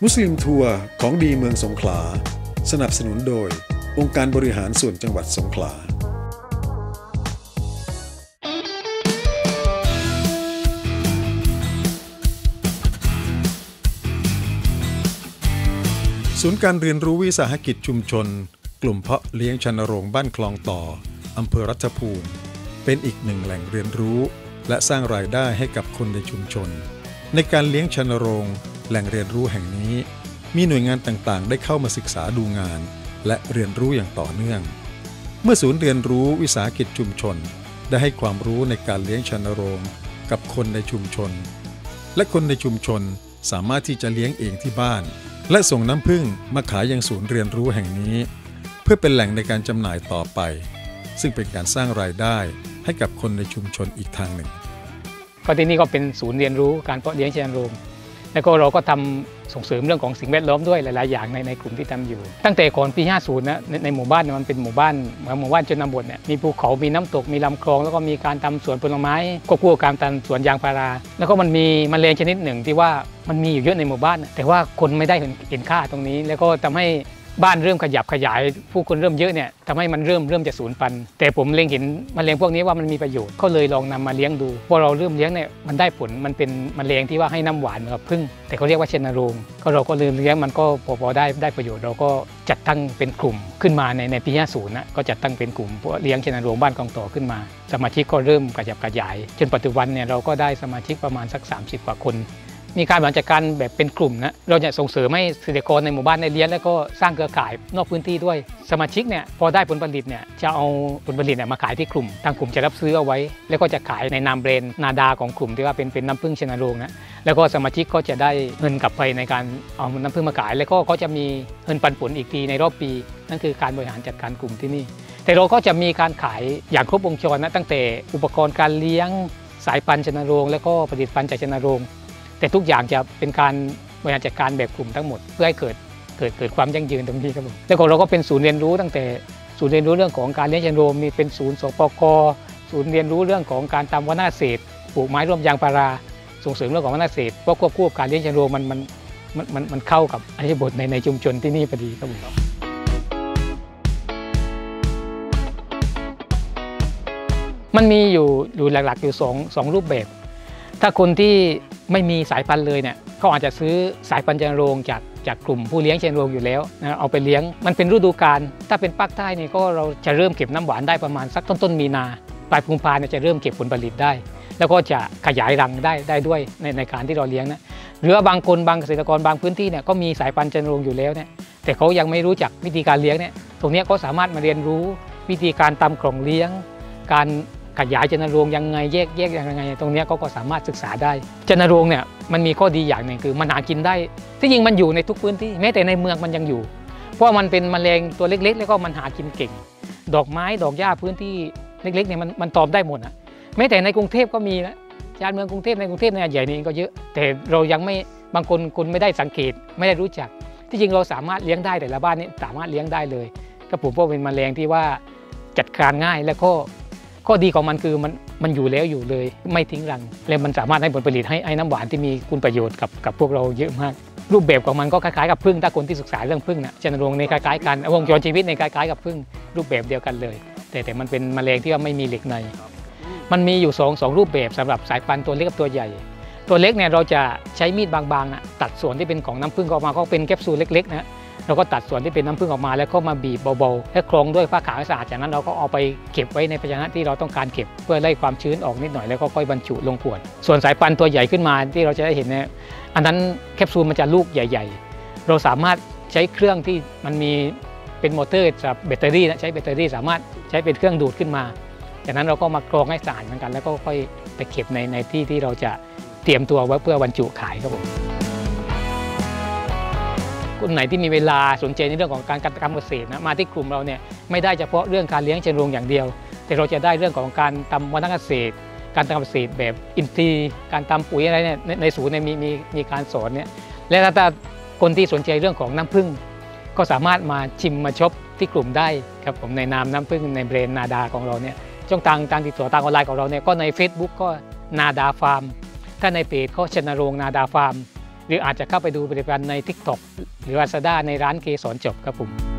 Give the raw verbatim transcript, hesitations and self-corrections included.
มุสลิมทัวร์ของดีเมืองสงขลาสนับสนุนโดยองค์การบริหารส่วนจังหวัดสงขลาศูนย์การเรียนรู้วิสาหกิจชุมชนกลุ่มเพาะเลี้ยงชนโรงบ้านคลองต่ออำเภอรัฐภูมิเป็นอีกหนึ่งแหล่งเรียนรู้และสร้างรายได้ให้กับคนในชุมชนในการเลี้ยงชนโรงแหล่งเรียนรู้แห่งนี้มีหน่วยงานต่างๆได้เข้ามาศึกษาดูงานและเรียนรู้อย่างต่อเนื่องเมื่อศูนย์เรียนรู้วิสาหกิจชุมชนได้ให้ความรู้ในการเลี้ยงชนโรงกับคนในชุมชนและคนในชุมชนสามารถที่จะเลี้ยงเองที่บ้านและส่งน้ำผึ้งมาขายยังศูนย์เรียนรู้แห่งนี้เพื่อเป็นแหล่งในการจำหน่ายต่อไปซึ่งเป็นการสร้างรายได้ให้กับคนในชุมชนอีกทางหนึ่งก็ที่นี่ก็เป็นศูนย์เรียนรู้การเพาะเลี้ยงชนโรงแล้วก็เราก็ทำส่งเสริมเรื่องของสิ่งแวดล้อมด้วยหลายๆอย่างในในกลุ่มที่ทำอยู่ตั้งแต่ก่อนปีห้าสิบนะในในหมู่บ้านมันเป็นหมู่บ้านหมู่บ้านชนบทเนี่ยมีภูเขามีน้ำตกมีลำคลองแล้วก็มีการทำสวนผลไม้ควบคู่กับการทำสวนยางพาราแล้วก็มันมีแมลงชนิดหนึ่งที่ว่ามันมีอยู่เยอะในหมู่บ้านแต่ว่าคนไม่ได้เห็นค่าตรงนี้แล้วก็ทำให้บ้านเริ่มขยับขยายผู้คนเริ่มเยอะเนี่ยทำให้มันเริ่มเริ่มจะสูญพันธุ์แต่ผมเล็งเห็นแมลงพวกนี้ว่ามันมีประโยชน์ก็เลยลองนำมาเลี้ยงดูพอเราเริ่มเลี้ยงเนี่ยมันได้ผลมันเป็นแมลงที่ว่าให้น้ำหวานเหมือนกับผึ้งแต่เขาเรียกว่าชนโรงก็เราก็เริ่มเลี้ยงมันก็พอพอได้ได้ประโยชน์เราก็จัดตั้งเป็นกลุ่มขึ้นมาในในปีห้าสิบนะก็จัดตั้งเป็นกลุ่มเลี้ยงชนโรงบ้านคลองต่อขึ้นมาสมาชิกก็เริ่มขยับขยายจนปัจจุบันเนี่ยเราก็ได้สมาชิกประมาณสักสามสิบกว่าคนมีการบริหารจัดการแบบเป็นกลุ่มนะเราจะส่งเสริมให้เกษตรกรในหมู่บ้านได้เลี้ยงแล้วก็สร้างเครือข่ายนอกพื้นที่ด้วยสมาชิกเนี่ยพอได้ผลผลิตเนี่ยจะเอาผลผลิตเนี่ยมาขายที่กลุ่มทางกลุ่มจะรับซื้อเอาไว้แล้วก็จะขายในนามแบรนด์นาดาของกลุ่มที่ว่าเป็นเป็นน้ำผึ้งชนโรงนะแล้วก็สมาชิกก็จะได้เงินกลับไปในการเอาน้ำผึ้งมาขายแล้วก็เขาจะมีเงินปันผลอีกทีในรอบปีนั่นคือการบริหารจัดการกลุ่มที่นี่แต่เราก็จะมีการขายอย่างครบวงจรนะตั้งแต่อุปกรณ์การเลี้ยงสายพันธุ์ชนโรงแล้วก็ผลิตภัณฑ์จากชนโรงแต่ทุกอย่างจะเป็นการบริหารจัดการแบบกลุ่มทั้งหมดเพื่อให้เกิดเกิดเกิดความยั่งยืนตรงนี้ครับผมแล้วก็เราก็เป็นศูนย์เรียนรู้ตั้งแต่ศูนย์เรียนรู้เรื่องของการเลี้ยงชนโรงมีเป็นศูนย์สปก.ศูนย์เรียนรู้เรื่องของการทำวัฒนเกษตรปลูกไม้ร่วมยางพาราส่งเสริมเรื่องของวัฒนเกษตรเพราะควบคู่กับการเลี้ยงชนโรงมันมันมันมันมันเข้ากับอริยบทในในชุมชนที่นี่พอดีครับผมมันมีอยู่อยู่หลักๆอยู่สองสองรูปแบบถ้าคนที่ไม่มีสายพันธุ์เลยเนี่ยเขาอาจจะซื้อสายพันธุ์ชนโรงจากจากกลุ่มผู้เลี้ยงชนโรงอยู่แล้วนะเอาไปเลี้ยงมันเป็นฤดูกาลถ้าเป็นภาคใต้นี่ก็เราจะเริ่มเก็บน้ำหวานได้ประมาณสักต้นต้นมีนาปลายกุมภาพันธ์จะเริ่มเก็บผลผลิตได้แล้วก็จะขยายรังได้ได้ด้วยในในการที่เราเลี้ยงนะหรือบางคนบางเกษตรกรบางพื้นที่เนี่ยก็มีสายพันธุ์ชนโรงอยู่แล้วเนี่ยแต่เขายังไม่รู้จักวิธีการเลี้ยงเนี่ยตรงนี้ก็สามารถมาเรียนรู้วิธีการทำกล่องเลี้ยงการขยายชนโรงยังไงแยกแยกยังไงตรงนี้ก็ก็สามารถศึกษาได้ชนโรงเนี่ยมันมีข้อดีอย่างหนึ่งคือมันหากินได้ที่จริงมันอยู่ในทุกพื้นที่แม้แต่ในเมืองมันยังอยู่เพราะมันเป็นแมลงตัวเล็กๆแล้วก็มันหากินเก่งดอกไม้ดอกหญ้าพื้นที่เล็กๆเนี่ยมันมันตอบได้หมดนะแม้แต่ในกรุงเทพก็มีนะชานเมืองกรุงเทพในกรุงเทพเนี่ยใหญ่นี่ก็เยอะแต่เรายังไม่บางคนคุณไม่ได้สังเกตไม่ได้รู้จักที่จริงเราสามารถเลี้ยงได้แต่ละบ้านนี่สามารถเลี้ยงได้เลยก็ผมว่าเป็นแมลงที่ว่าจัดการง่ายแล้วก็ข้อดีของมันคือมันมันอยู่แล้วอยู่เลยไม่ทิ้งรังและมันสามารถให้ผลผลิตให้ไอ้น้ำหวานที่มีคุณประโยชน์กับกับพวกเราเยอะมากรูปแบบของมันก็คล้ายๆกับผึ้งถ้าคนที่ศึกษาเรื่องผึ้งนะชนโรงในคล้ายๆกันวงจรชีวิตในคล้ายๆกับผึ้งรูปแบบเดียวกันเลยแต่แต่มันเป็นแมลงที่ว่าไม่มีเหล็กในมันมีอยู่สองสองรูปแบบสำหรับสายพันธุ์ตัวเล็กกับตัวใหญ่ตัวเล็กเนี่ยเราจะใช้มีดบางๆนะตัดส่วนที่เป็นของน้ำผึ้งออกมาก็เป็นแคปซูลเล็กๆนะเราก็ตัดส่วนที่เป็นน้ำผึ้งออกมาแล้วก็มาบีบเบาๆและคล้องด้วยผ้าขาวให้สะอาดจากนั้นเราก็เอาไปเก็บไว้ในภาชนะที่เราต้องการเก็บเพื่อไล่ความชื้นออกนิดหน่อยแล้วก็ค่อยบรรจุลงขวดส่วนสายพันธุ์ตัวใหญ่ขึ้นมาที่เราจะได้เห็นเนี่ยอันนั้นแคปซูลมันจะลูกใหญ่ๆเราสามารถใช้เครื่องที่มันมีเป็นมอเตอร์จากแบตเตอรี่นะใช้แบตเตอรี่สามารถใช้เป็นเครื่องดูดขึ้นมาจากนั้นเราก็มากรองให้สะอาดเหมือนกันแล้วก็ค่อยไปเก็บในในที่ที่เราจะเตรียมตัวไว้เพื่อบรรจุขายครับผมคนไหนที่มีเวลาสนใจในเรื่องของการทำเกษตรนะมาที่กลุ่มเราเนี่ยไม่ได้เฉพาะเรื่องการเลี้ยงชนโรงอย่างเดียวแต่เราจะได้เรื่องของการทำวัฒนเกษตรการทำเกษตรแบบอินทรีย์การทำปุ๋ยอะไรเนี่ยในศูนย์เนี่ยมีมีมีการสอนเนี่ยและถ้าคนที่สนใจเรื่องของน้ำผึ้งก็สามารถมาชิมมาช็อปที่กลุ่มได้ครับผมในนามน้ำผึ้งในแบรนด์นาดาของเราเนี่ยช่องทางการติดต่อทางออนไลน์ของเราเนี่ยก็ใน Facebook ก็นาดาฟาร์มถ้าในเพจก็ชนโรงนาดาฟาร์มหรืออาจจะเข้าไปดูผลิตภัณฑ์ใน ทิกต็อก หรือ ลาซาด้า ในร้านเกสรจบครับผม